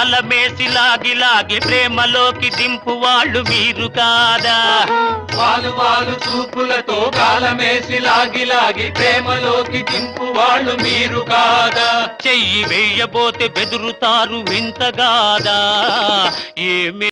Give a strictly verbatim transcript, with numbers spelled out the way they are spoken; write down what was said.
గాలమేసి లాగి లాగి ప్రేమలోకి దింపు వాళ్ళు మీరు కాదా? వాలు వాలు చూపులతో గాలమేసి లాగి లాగి ప్రేమలోకి దింపు వాళ్ళు మీరు కాదా? చెయ్యి వేయబోతే బెదురుతారు వింతగాదా? ఏమి